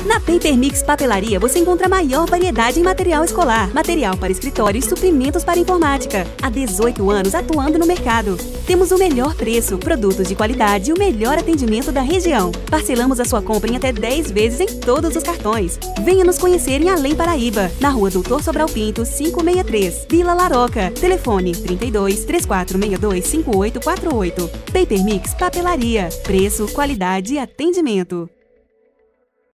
Na Paper Mix Papelaria você encontra a maior variedade em material escolar, material para escritório e suprimentos para informática. Há 18 anos atuando no mercado. Temos o melhor preço, produtos de qualidade e o melhor atendimento da região. Parcelamos a sua compra em até 10 vezes em todos os cartões. Venha nos conhecer em Além Paraíba, na rua Doutor Sobral Pinto, 563, Vila Laroca. Telefone 32 3462 5848. Paper Mix Papelaria. Preço, qualidade e atendimento.